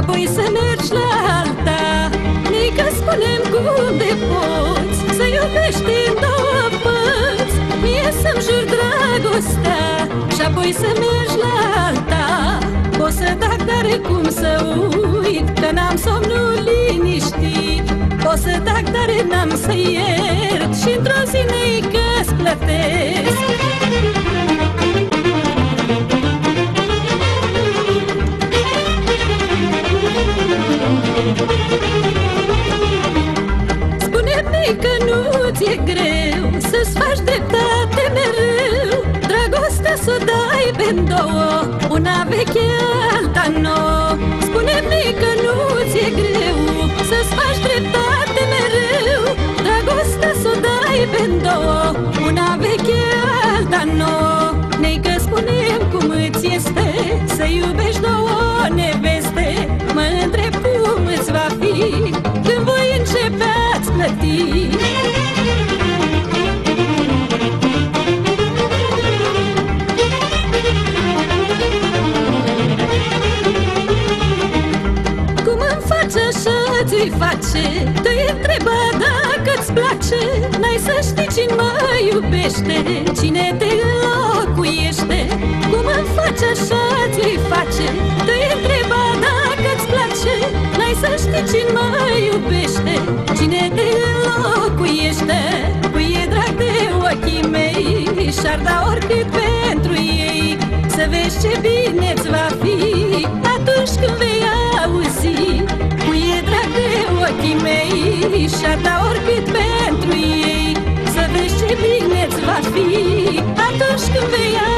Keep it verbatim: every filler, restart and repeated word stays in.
Și-apoi să mergi la alta. Nică spunem cum de poți să iubești în două părți. Mie să-mi jur dragostea și-apoi să mergi la alta. O să tac, dar cum să uit că n-am somnul liniștit. O să tac, dar n-am să iert și într-o zi neică-ți plătesc. Spune-mi că nu ți-e greu să-ți faci dreptate mereu. Dragostea s-o dai pe-n două, una veche, alta nouă. Spune-mi că nu ți-e greu să-ți faci dreptate mereu. Dragostea s-o dai pe-n două, una veche, alta nouă. Nei-că spune-mi cum îți este să iubești două neveste. Mă întreb cum îți va fi când voi începe a-ți plăti. Ți-i face, te-i întreba dacă-ți place. N-ai să știi cine mă iubește, cine te înlocuiește. Cum îmi faci așa, ți-i face, te-i întreba dacă-ți place. N-ai să știi cine mă iubește, cine te înlocuiește. Cui e drag de ochii mei și-ar da oricât pentru ei. Să vezi ce bine-ți va fi atunci când vei auzi. Ochii mei și-ar da oricât pentru ei. Să vezi ce bine-ți va fi atunci când vei